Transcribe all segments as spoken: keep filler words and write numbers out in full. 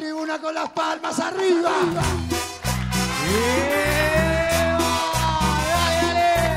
tribuna con las palmas arriba. Yeah. Dale, dale.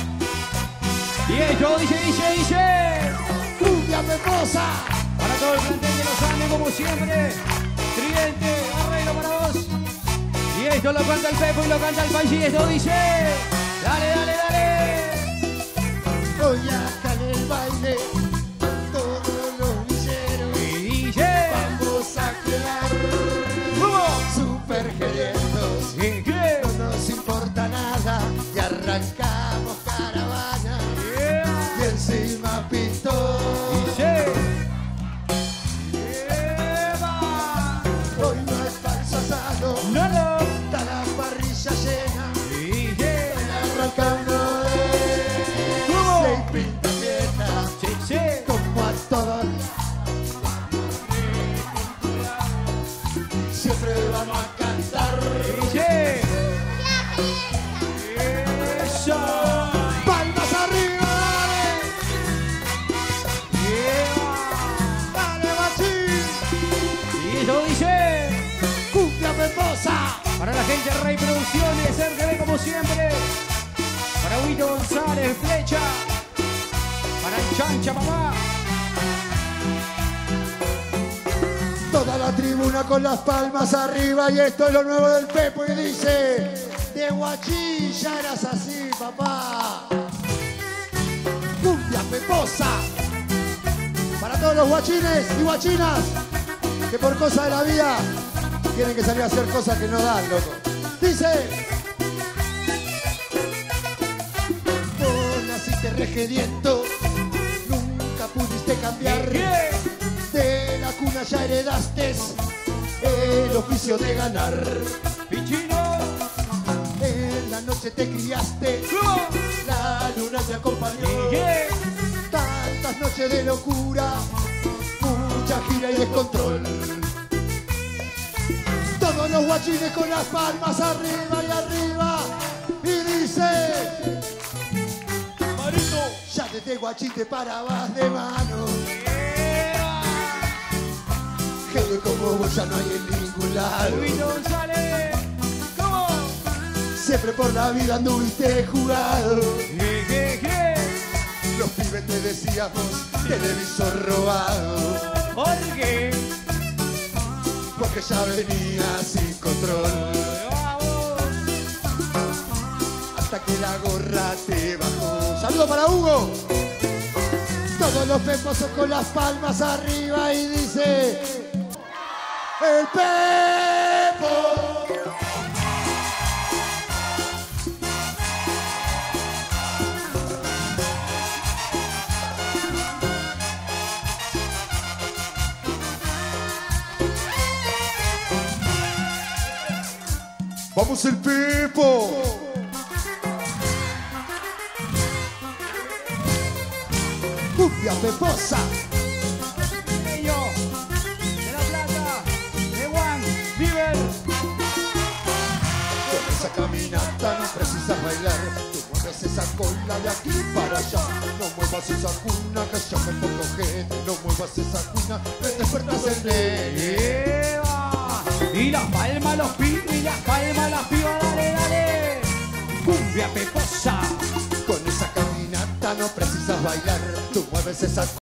Y esto dice, dice, dice. Cumbia peposa. Para todo el plantel de los Andes, como siempre. Tridente, arreglo para vos. Y esto lo canta el Pepo y lo canta el país. Y esto dice. Dale, dale, dale. Hoy acá en el baile, todos los villeros. Y dice. Vamos a quedar super gerientos. ¿Qué, qué? No nos importa nada y arrancamos caravana. Yeah. Y encima pintó. Dice. Hoy no es falso asado, No, no. está la parrilla llena. Dice. Arranca uno de ¿Cómo? seis pinta fiesta, Sí, sí. como a todos. Siempre vamos a cantar. Dice. Eso. Palmas arriba, dale, Yeah. dale, machín. Y esto dice. Cumbia peposa. Para la gente de Rey Producciones, R T V como siempre. Para Huito González, Flecha. Para el Chancha, papá. Toda la tribuna con las palmas arriba y esto es lo nuevo del Pepo y dice: de guachín ya eras así, papá. Cumbia peposa. Para todos los guachines y guachinas que por cosas de la vida tienen que salir a hacer cosas que no dan, loco. Dice: vos naciste regediento, nunca pudiste cambiar. Yeah. De la cuna ya heredaste el oficio de ganar. Pichino. En la noche te criaste, la luna te acompañó. Yeah. Tantas noches de locura, mucha gira y descontrol. Todos los guachines con las palmas arriba y arriba. Y dice: Marito. ya desde guachín te parabas de mano. Gente como vos ya no hay en ningún lado. Huito González. ¿Cómo? Siempre por la vida anduviste jugado. Je, je, je. Los pibes te decíamos televisor robado. ¿Por qué? Porque ya venía sin control. Vamos. Hasta que la gorra te bajó. Saludo para Hugo. Todos los peposos con las palmas arriba y dice: el Pepo. Vamos el Pepo. Cumbia peposa. Ello. De La Plata. De Juan. Viver. Con esa caminata no precisas bailar. Tú mueves esa cola de aquí para allá. No muevas esa cuna que ya me pongo gente. No muevas esa cuna, me despertas el nene. Eva. Y las palmas los pibes, y las palmas las pibas, dale, dale. Cumbia peposa. Con esa caminata no precisas bailar. Tú mueves esa